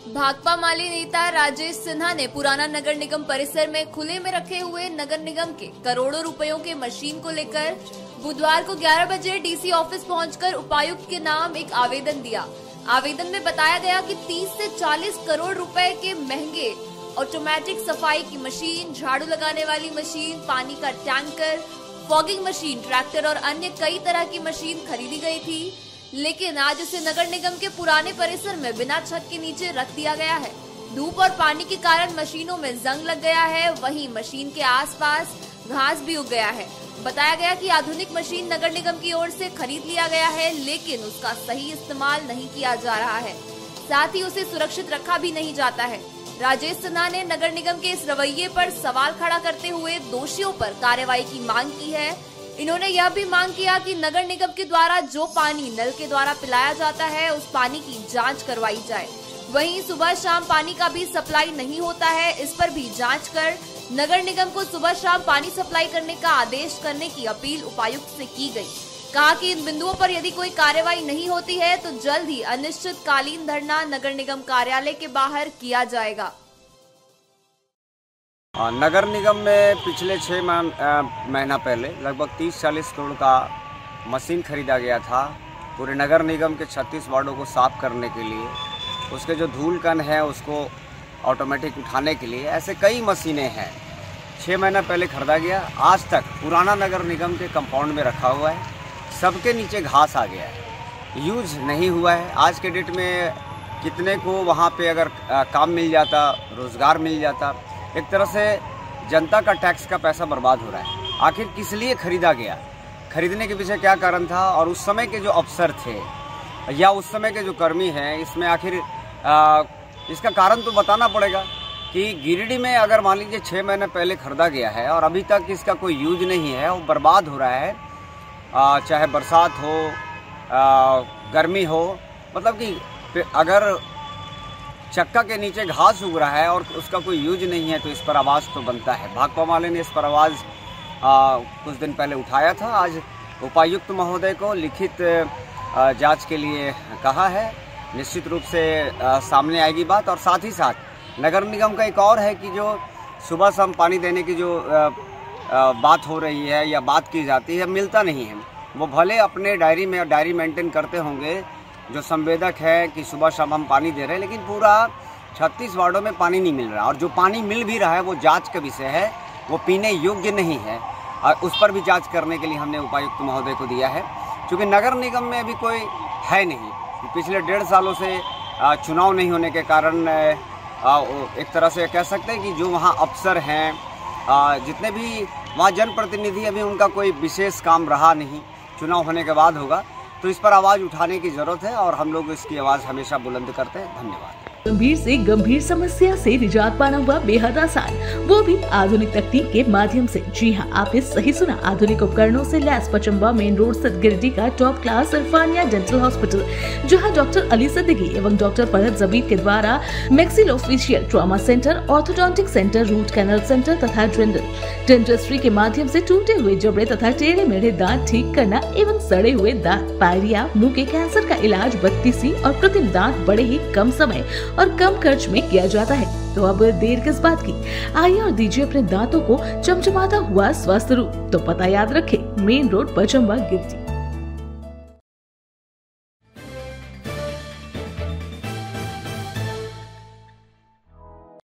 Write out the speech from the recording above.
भाकपा माले नेता राजेश सिन्हा ने पुराना नगर निगम परिसर में खुले में रखे हुए नगर निगम के करोड़ों रुपयों के मशीन को लेकर बुधवार को 11 बजे डीसी ऑफिस पहुंचकर उपायुक्त के नाम एक आवेदन दिया। आवेदन में बताया गया कि 30 से 40 करोड़ रुपए के महंगे ऑटोमेटिक सफाई की मशीन, झाड़ू लगाने वाली मशीन, पानी का टैंकर, फॉगिंग मशीन, ट्रैक्टर और अन्य कई तरह की मशीन खरीदी गई थी, लेकिन आज उसे नगर निगम के पुराने परिसर में बिना छत के नीचे रख दिया गया है। धूप और पानी के कारण मशीनों में जंग लग गया है, वहीं मशीन के आसपास घास भी उग गया है। बताया गया कि आधुनिक मशीन नगर निगम की ओर से खरीद लिया गया है, लेकिन उसका सही इस्तेमाल नहीं किया जा रहा है, साथ ही उसे सुरक्षित रखा भी नहीं जाता है। राजेश सिन्हा ने नगर निगम के इस रवैये पर सवाल खड़ा करते हुए दोषियों पर कार्रवाई की मांग की है। इन्होंने यह भी मांग किया कि नगर निगम के द्वारा जो पानी नल के द्वारा पिलाया जाता है उस पानी की जांच करवाई जाए। वहीं सुबह शाम पानी का भी सप्लाई नहीं होता है, इस पर भी जांच कर नगर निगम को सुबह शाम पानी सप्लाई करने का आदेश करने की अपील उपायुक्त से की गई। कहा कि इन बिंदुओं पर यदि कोई कार्रवाई नहीं होती है तो जल्द ही अनिश्चितकालीन धरना नगर निगम कार्यालय के बाहर किया जाएगा। नगर निगम में पिछले 6 महीना पहले लगभग 30-40 करोड़ का मशीन खरीदा गया था पूरे नगर निगम के 36 वार्डों को साफ करने के लिए। उसके जो धूल कण है उसको ऑटोमेटिक उठाने के लिए ऐसे कई मशीनें हैं। 6 महीना पहले खरीदा गया, आज तक पुराना नगर निगम के कंपाउंड में रखा हुआ है। सबके नीचे घास आ गया है, यूज नहीं हुआ है। आज के डेट में कितने को वहाँ पे अगर काम मिल जाता, रोज़गार मिल जाता। एक तरह से जनता का टैक्स का पैसा बर्बाद हो रहा है। आखिर किस लिए खरीदा गया, खरीदने के पीछे क्या कारण था, और उस समय के जो अफसर थे या उस समय के जो कर्मी हैं, इसमें आखिर इसका कारण तो बताना पड़ेगा कि गिरिडीह में अगर मान लीजिए 6 महीने पहले खरीदा गया है और अभी तक इसका कोई यूज नहीं है, वो बर्बाद हो रहा है। चाहे बरसात हो, गर्मी हो, मतलब कि अगर चक्का के नीचे घास उग रहा है और उसका कोई यूज नहीं है तो इस पर आवाज़ तो बनता है। भाकपा माले ने इस पर आवाज़ कुछ दिन पहले उठाया था। आज उपायुक्त महोदय को लिखित जांच के लिए कहा है। निश्चित रूप से सामने आएगी बात। और साथ ही साथ नगर निगम का एक और है कि जो सुबह शाम पानी देने की जो बात हो रही है या बात की जाती है, मिलता नहीं है। वो भले अपने डायरी मेंटेन करते होंगे, जो संवेदक है कि सुबह शाम हम पानी दे रहे हैं, लेकिन पूरा 36 वार्डों में पानी नहीं मिल रहा। और जो पानी मिल भी रहा है वो जांच का विषय है, वो पीने योग्य नहीं है। और उस पर भी जांच करने के लिए हमने उपायुक्त महोदय को दिया है। क्योंकि नगर निगम में अभी कोई है नहीं, पिछले 1.5 सालों से चुनाव नहीं होने के कारण एक तरह से कह सकते हैं कि जो वहाँ अफसर हैं, जितने भी वहाँ जनप्रतिनिधि, अभी उनका कोई विशेष काम रहा नहीं। चुनाव होने के बाद होगा, तो इस पर आवाज़ उठाने की ज़रूरत है और हम लोग इसकी आवाज़ हमेशा बुलंद करते हैं। धन्यवाद। गंभीर से गंभीर समस्या से निजात पाना हुआ बेहद आसान, वो भी आधुनिक तकनीक के माध्यम से। जी हाँ, आपने सही सुना। आधुनिक उपकरणों से लैस पचम्बा मेन रोड स्थित गिरिडीह का top class Irfania dental hospital, जहाँ डॉक्टर अली सिद्दीकी एवं डॉक्टर फरहद जबीर के द्वारा maxillofacial trauma centre, orthodontic centre, root canal centre तथा डेंटिस्ट्री के माध्यम से टूटे हुए जबड़े तथा टेढ़े मेढ़े दांत ठीक करना एवं सड़े हुए दांत, पायरिया, मुंह के कैंसर का इलाज 32 और कृत्रिम दांत बड़े ही कम समय और कम खर्च में किया जाता है। तो अब देर किस बात की, आइए और दीजिए अपने दांतों को चमचमाता हुआ स्वस्थ रूप। तो पता याद रखें, मेन रोड पचम्बा गिरिडीह।